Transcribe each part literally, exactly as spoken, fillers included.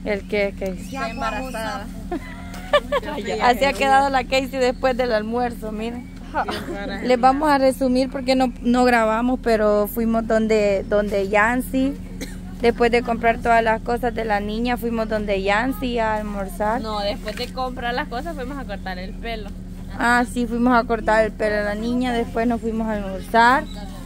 ¿El qué, Casey? Estoy embarazada. Así ha quedado la Casey después del almuerzo, miren. Les vamos a resumir porque no, no grabamos, pero fuimos donde, donde Yancy. Después de comprar todas las cosas de la niña, fuimos donde Yancy a almorzar. No, después de comprar las cosas fuimos a cortar el pelo. Ah, sí, fuimos a cortar el pelo a la niña, después nos fuimos a almorzar.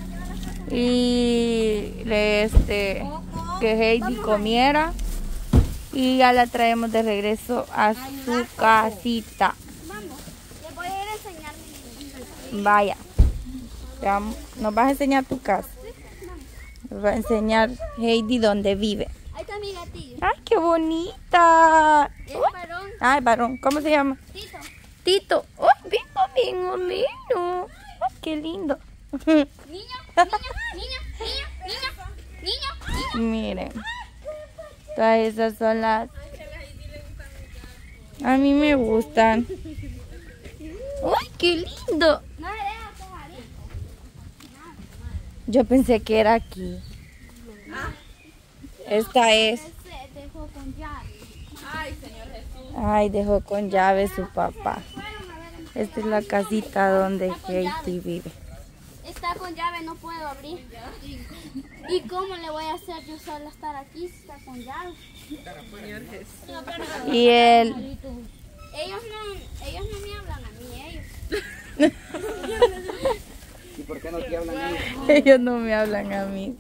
Y este, que Heidi comiera. Y ya la traemos de regreso a su casita. Vamos, les voy a ir a enseñar mi... Vaya. Te vamos- Nos vas a enseñar tu casa. Nos va a enseñar Heidi dónde vive. Ahí está mi gatillo. ¡Ay, qué bonita! Es Uy. varón. Ay, varón. ¿Cómo se llama? Tito. Tito. ¡Ay, bien, bien, lindo! ¡Ay, qué lindo! Niño, niño, niño, niño, niño, niño, niño. Miren. Todas esas son las... A mí me gustan. ¡Ay, qué lindo! No le dejas coger. Yo pensé que era aquí. Esta es... Ese dejó con llave. Ay, Señor Jesús. Ay, dejó con llave su papá. Esta es la casita donde Heidi vive. Está con llave, no puedo abrir. ¿Y cómo le voy a hacer yo solo estar aquí si está con llave? Señor Jesús. Y él... Ellos no, ellos no me hablan a mí, ellos. ¿Y por qué no te hablan a mí? Ellos no me hablan a mí.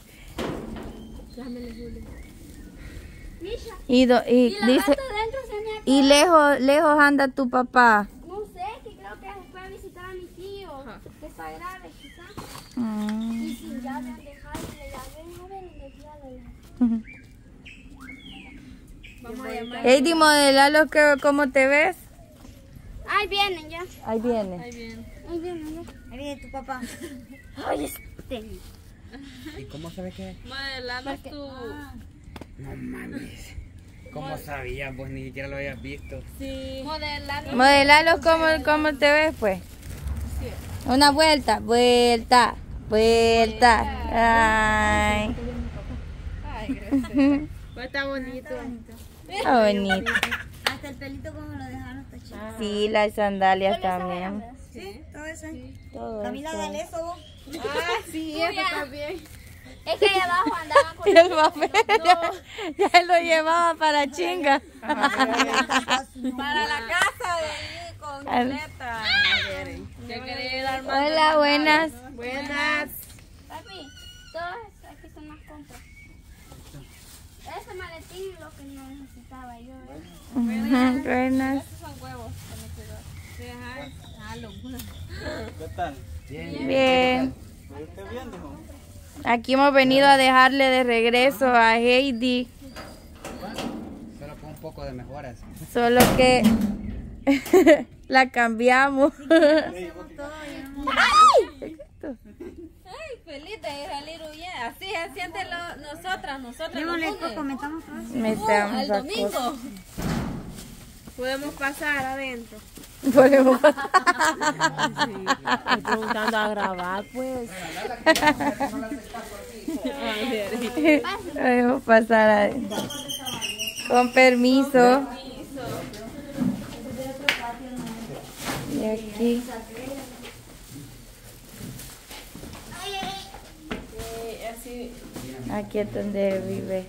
Misha, Y, do- y y la dice... gata adentro se me ha Y lejos, lejos anda tu papá. No sé, que creo que fue a visitar a mi tío, que está grave quizás. Mm. Y sin llave han dejado y le llavé, no ven, le di a la llave. Vamos a llamar. Heidi, modelalo que cómo te ves. Ahí vienen ya. Ahí viene. Ahí bien. Ahí vienen ya. Ahí viene tu papá. Ay, este. ¿Y cómo sabes que? Modelando tu... No mames. ¿Cómo sabías? Vos ni siquiera lo habías visto. Sí. Modelando. Modelalo cómo, cómo te ves, pues. Una vuelta, vuelta, vuelta. Ay, Ay, gracias. Pues está bonito. está bonito. Hasta el pelito como lo dejaron está chido. Sí, las sandalias también. Sí, todo eso. Todo Camila, eso. dale eso vos. Ah, sí, eso también. Es que allá abajo andaban con Y el papel ya, ya él lo llevaba para chinga. Para la casa de ahí con Al- Julieta. Yo quería dar más. Hola, buenas. Buenas. Papi, todas aquí son las compras. Ese maletín es lo que no necesitaba yo. ¿eh? Ujú, buenas. Esos son huevos que me quedó. Sí, ajá. Ah, lo ¿Qué tal? Bien. Bien. ¿Pero usted bien, dijo? Aquí hemos venido a dejarle de regreso a Heidi. Solo con un poco de mejoras. Solo que la cambiamos. Ay, feliz de salir huyendo. Así se sienten lo- nosotras, nosotras. los lunes. comentamos todo eso. Metemos Al la domingo. cosa. Podemos pasar adentro. Podemos Estoy preguntando a grabar, pues. Podemos pasar a... Con permiso. Y aquí. Así. Aquí es donde vive.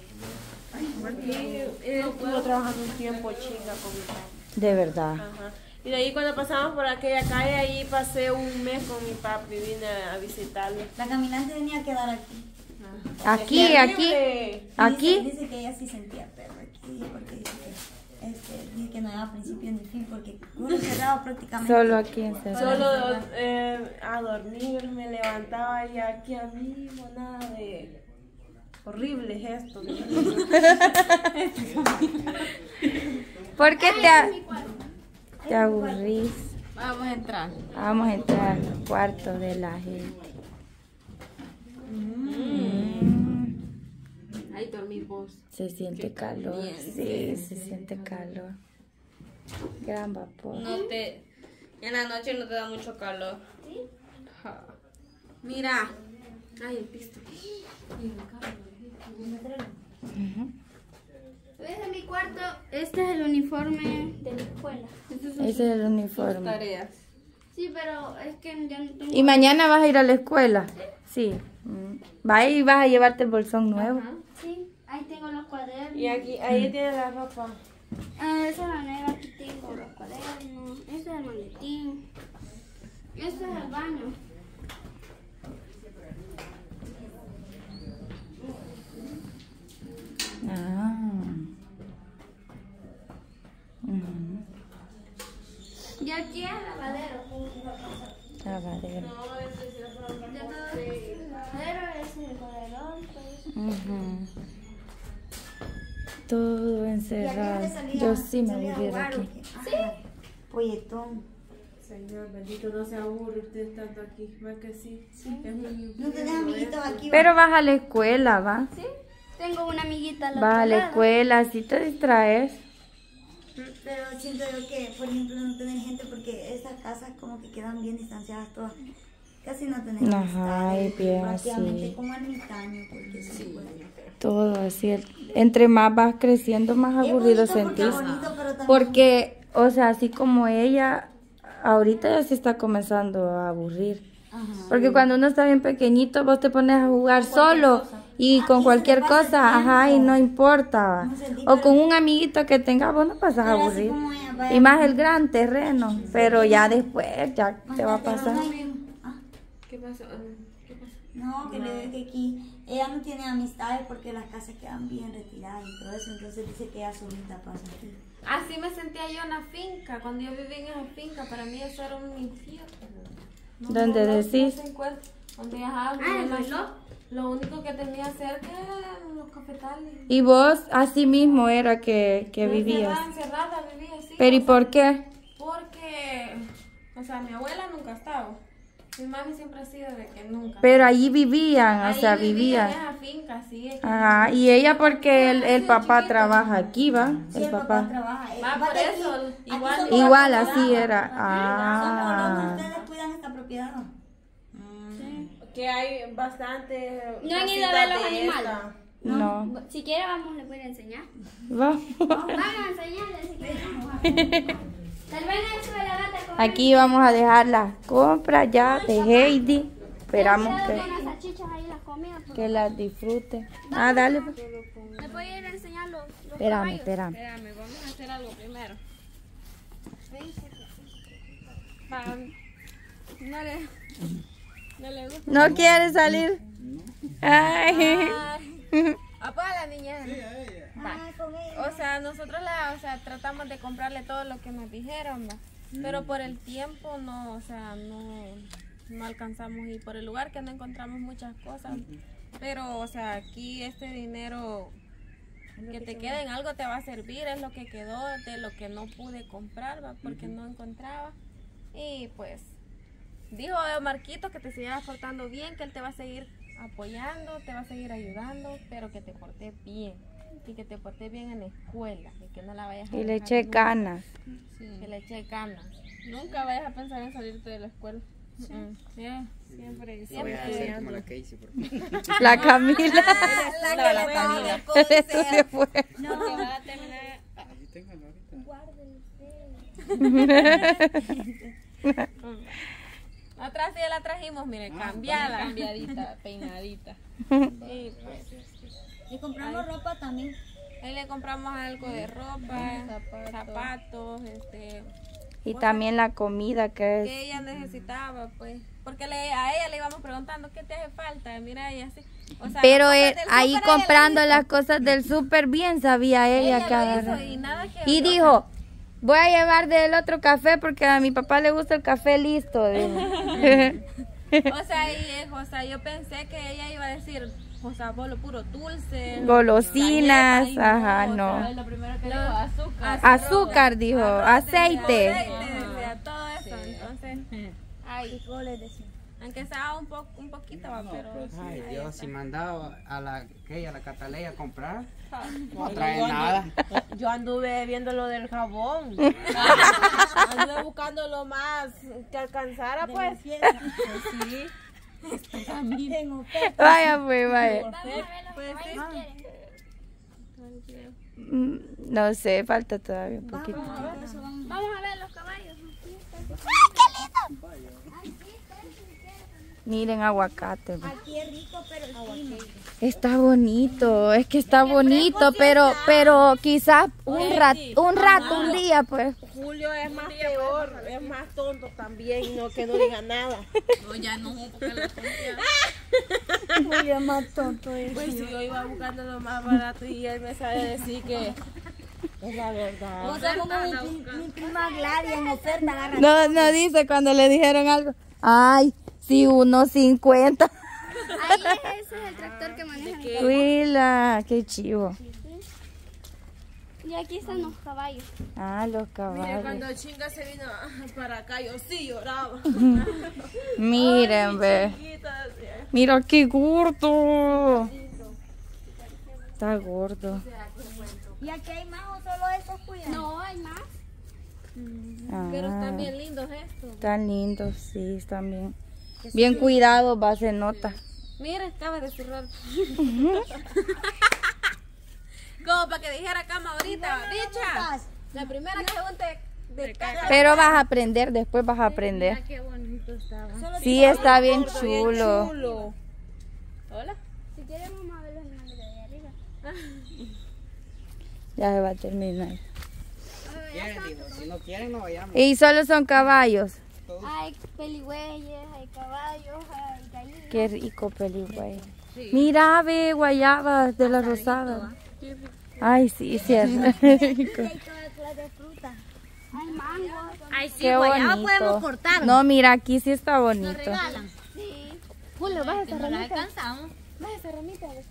Él estuvo trabajando un tiempo chinga con mi papá. De verdad. Ajá. Y de ahí cuando pasamos por aquella calle, ahí pasé un mes con mi papi, vine a visitarlo. La caminante tenía que dar aquí. Aquí, aquí. Dice, Aquí. dice que ella sí sentía perro aquí, porque dice que, este, dice que no había principio ni fin, porque uno cerrado prácticamente. Solo aquí encerrado. Solo eh, a dormir, me levantaba y aquí a mí, nada de horrible gesto. ¿Por qué te, a- te aburrís? Vamos a entrar. Vamos a entrar al cuarto de la gente. Ahí dormís vos. Se siente calor. Sí, se siente calor. Gran vapor. No te, en la noche no te da mucho calor. Ja. Mira. Ay, el pisto. Ujú. Ese es mi cuarto. Esto, este es el uniforme de la escuela. Este es Ese es el uniforme. Tareas. Sí, pero es que ya no tengo... ¿Y mañana vas a ir a la escuela? Sí. Mm. Va y vas a llevarte el bolsón nuevo. Ajá. Sí, ahí tengo los cuadernos. Y aquí, ahí tiene la ropa. Ah, esa es la negra, aquí tengo los cuadernos. Este es el maletín. Este es el baño. Ah. Mm. Y aquí es el lavadero. Lavadero. Ya todo es el lavadero, ese es el corredor. Pues. Ujú. Todo encerrado. Yo sí me voy a ir aquí. Sí. Polletón. Señor, bendito, no se aburre usted estando aquí. ¿Verdad que sí? Sí. Es un... No tenés amiguitos aquí. Pero vas a la escuela, ¿va? Sí, tengo una amiguita al Vas otro a la lado. escuela, así te distraes. Pero siento yo que, por ejemplo, no tener gente porque esas casas como que quedan bien distanciadas todas. Casi no tenés Ajá, amistades, y bien prácticamente así. como ermitaño, porque sí. Puede. Todo así. el- Entre más vas creciendo, más aburrido Es bonito porque sentís. es bonito, pero también- Porque, o sea, así como ella, ahorita ya se está comenzando a aburrir. Ajá. Porque cuando uno está bien pequeñito, vos te pones a jugar solo y con cualquier cosa, ajá, y no importa. No sentí, O pero- con un amiguito que tengas, vos no pasas Pero así aburrido. como ella, vaya, Y más el gran terreno, pero ya después ya te va a Pero pasar. no hay- ah, ¿Qué pasó? ¿Qué pasó? No, que le digo que aquí ella no tiene amistades porque las casas quedan bien retiradas y todo eso, entonces dice que ella solita pasa aquí. Así me sentía yo en la finca. Cuando yo vivía en esa finca, para mí eso era un infierno. No, ¿Dónde no, no, decís? no se encuentra. Donde viajaba, Ah, donde ¿el no- reloj? Lo único que tenía cerca eran los cafetales. Y vos así mismo era que, que vivías. Encerrada, encerrada vivía así. Pero ¿y o sea, por qué? Porque, o sea, mi abuela nunca estaba. Mi mami siempre ha sido de que nunca. Pero allí vivían, o Ahí sea, vivía vivían. en esa finca, sí. es que- Ajá, y ella porque el, el papá trabaja aquí, ¿va? Sí, El el papá papá. trabaja. eh, Va, aparte por aquí- eso, aquí igual- son Igual colonos, así ¿verdad? era. Son Ah. colonos, ustedes cuidan esta propiedad. Que hay bastante. ¿No han ido a ver los cositas de animales? esta. No. Si quiere, vamos, les voy a enseñar. Va. Vamos a enseñarles si quieren. Tal vez eso de la gata con Aquí vamos a dejar las compras ya de Heidi. Esperamos Cuidado que, con las salchichas ahí, las comidas. porque- que las disfrute. Ah, dale. pues. Les voy a ir a enseñar los, los Espérame, caballos. espérame. Espérame, vamos a hacer algo primero. Pa- No le, no le gusta. ¿No quiere salir? Ay. Apaga la niña. O sea, nosotros la, o sea, tratamos de comprarle todo lo que nos dijeron, ¿va? Pero por el tiempo no, o sea, no, no alcanzamos y por el lugar que no encontramos muchas cosas. Pero, o sea, aquí este dinero que te quede en algo te va a servir, es lo que quedó de lo que no pude comprar, ¿va? Porque no encontraba. Y pues, dijo Marquito que te siguieras portando bien, que él te va a seguir apoyando, te va a seguir ayudando, pero que te portes bien. Y que te portes bien en la escuela, y que no la vayas a Y le dejar eché nunca. canas. Que le eché ganas. Nunca vayas a pensar en salirte de la escuela. Mm, yeah, siempre, Voy siempre. a hacer como la Casey, por favor. La Camila. La que le pegó del Eso se fue. No, que va a terminar. Ahí téngalo ahorita. Atrás sí la trajimos, mire, cambiada. Cambiadita, peinadita. Sí, pues, Y compramos ropa también. ahí le compramos algo de ropa, zapatos, este, Y también la comida que que es. ella necesitaba, pues. Porque le, a ella le íbamos preguntando qué te hace falta. Mira, ella así. O sea, Pero las cosas eh, del ahí súper ella comprando lo hizo. las cosas del súper bien sabía ella, Ella que lo agarrar. hizo y nada que Y o sea, dijo, voy a llevar del otro café porque a mi papá le gusta el café listo. dijo. O sea, y, eh, o sea, yo pensé que ella iba a decir, o sea, bolo puro dulce. Golosinas, galletas, y ajá, o no. sea, Lo primero que dijo, azúcar. Azúcar, dijo, arroz, aceite. aceite, decía, todo eso. Entonces, ay, aunque sea un, po, un poquito, va, pero. Ay, ahí Dios, está. si mandaba a la, ¿qué? A la Cataleya a comprar, no trae nada. Yo anduve viendo lo del jabón. Anduve buscando lo más que alcanzara, pues. Sí. Vaya pues, vaya. Vamos a ver los Pues sí. caballos quieren. Mm, No sé, falta todavía un poquito. Vamos a ver los caballos. Miren, aguacate. ve. Aquí es rico, pero el clima. Está bonito, es que está bonito, pero pero quizás un rato, un rato, un día, pues. Julio es más peor, es más tonto también, no que no diga nada. No, ya no, porque la Julio es más tonto. Pues si yo iba buscando lo más barato y él me sabe decir que es la verdad. O sea, como mi, mi prima Gladia en oferta agarra. No, no dice cuando le dijeron algo. Ay, sí, uno cincuenta. Ahí es, ese es el tractor que manejan. Huila, qué chivo. Y aquí están los caballos. Ah, los Mire, caballos. cuando Chinga se vino para acá, yo sí lloraba. Miren, ve. Chiquita, decía. Mira qué gordo. Está gordo. ¿Y aquí hay más o solo esos cuidan? No, hay más. Pero están Ah, bien lindos estos. están lindos, sí, están bien. Bien cuidados, va, se nota. Mira, acaba de cerrar. Como para que dijera cama ahorita, bicha. La primera que unte de caca. Pero vas a aprender, después vas a aprender. Qué bonito estaba. Sí, está bien chulo. Chulo. Hola. Si quieren vamos a ver los animales de ahí arriba. Ya se va a terminar. Quieren, digo, si no quieren, no vayamos. Y solo son caballos. Hay peligüeyes, hay caballos, hay gallinas. Qué rico peligüey. Mira, ve guayabas de la rosada. Ay, sí, cierto. Hay toda clase de fruta. Hay mangos. Ay, sí, Qué guayaba bonito. podemos cortar. No, mira, aquí sí está bonito. Sí. Julio, vas a esa No la ramita. alcanzamos. Vas a esa ramita. a ver.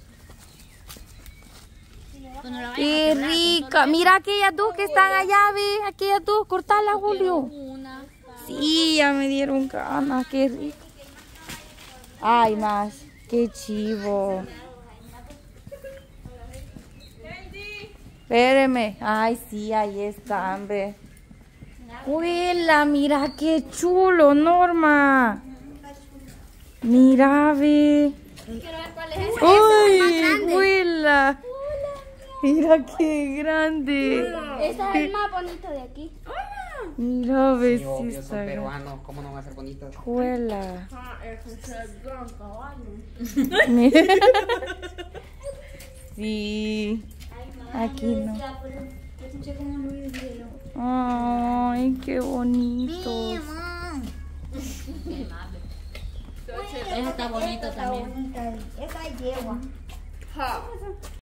Pues no la vayamos a Qué quebrar, rica. Mira aquellas dos que están allá, ve. Aquellas dos, cortala, Julio. Una. Sí, ya me dieron ganas. Qué rico. Ay, más. Qué chivo. Espéreme. Ay, sí, ahí están, ve. Huela, mira qué chulo, Norma. Mira, ve. Quiero ver cuál es ese. Uy, huela. Mira qué grande. Ese es el más bonito de aquí. Mira, ve, Sí, sí obvio, son está. peruanos, ¿cómo no van a ser bonitos? Huela. Ah, ese es el gran caballo. Sí. Aquí no. Ya, pero yo escuché como un ruido y dije yo, Ay, qué bonito. mamá. Ese está bonito Está también. bonita. Esa es yegua.